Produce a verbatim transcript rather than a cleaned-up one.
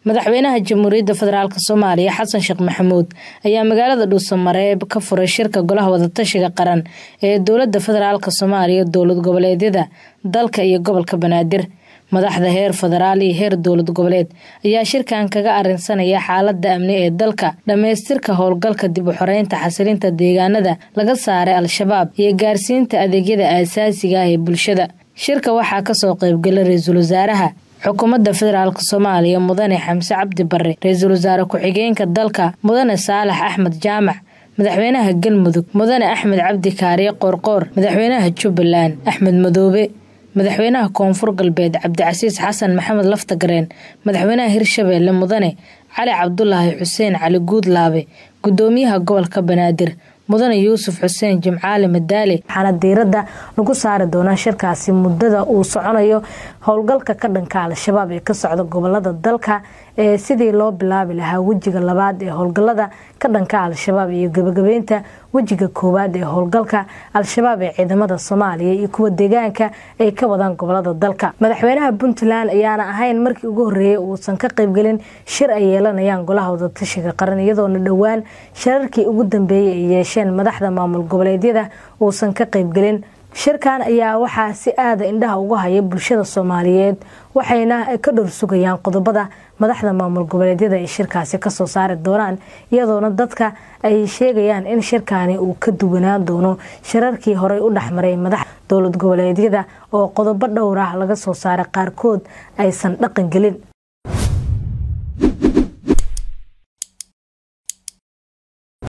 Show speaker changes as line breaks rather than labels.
madaxweynaha Jamhuuriyadda Federaalka Soomaaliya Xasan Sheekh Maxamuud ayaa magaalada Dhuusamareeb ka furay shirka golaha wadatashiga qaran ee dowladda federaalka Soomaaliya dowlad goboleedyada dalka iyo gobolka Banaadir. Madaxda heer federaal iyo heer dowlad goboleed ayaa shirkan kaga arinsanaya xaaladda amni ee dalka, dhameystirka howlgalka dib u xoreynta xasilinta deegaanada laga saaray Al-Shabaab iyo gaarsiinta adeegyada aasaasiga ah ee bulshada. Shirka waxaa ka soo qayb galay Ra'iisul Wasaaraha xukuumadda federaalka Soomaaliya Mudane Xamse Cabdi Barre, Ra'iisul Wasaare ku-xigeenka dalka Mudane Saalax Axmed Jaamac, Madaxweynaha Galmudug Mudane Axmed Cabdi Kaariye Qoorqoor, Madaxweynaha Jubbaland Axmed Madoobe, Madaxweynaha Koonfur Galbeed Cabdicasiis Xasan Maxamed Laftagareen, Madaxweynaha Hirshabeelle Mudane Cali Cabdullaahi Xuseen Cali Guudlaabe, Gudoomiyaha Gobolka Banaadir Mudane Yuusuf Xuseen Jimcaale Madaale. Waxaana diiradda lagu saari doonaa shirkaasi muddada uu soconayo howlgalka ka dhanka Al-Shabaab ee ka socda gobolada dalka ee sidii loo bilaabi lahaa wejiga labaad ee howlgalada ka dhanka Al-Shabaab iyo gabagabeynta wejiga koowaad ee howlgalka Al-Shabaab ee ciidamada Soomaaliya iyo kuwa deegaanka ay ka wadaan gobolada dalka. Madaxweynaha Puntland ayaana ahayn markii ugu horeeyay uu san ka qayb galin shir ay yeelanayaan golaha wadatashiga qaran iyadoo dhawaan shirarkii ugu dambeeyay ay yeesheen madaxda maamul goboleedyada uu san ka qayb galin. Shirkan ayaa waxaa si aad indhaha uga haya bulshada Soomaaliyeed waxayna ka dhor sugayaan qodobada madaxda maamul goboleedyada ay shirkaasi ka soo saari doonaan iyadoona dadka ay sheegayaan in shirkaani uu ka duwanaan doono shirarkii hore u dhaxmaray madaxda dowlad goboleedyada oo qodobo dhowr ah laga soo saaray qaarkood aysan dhaqan gelin.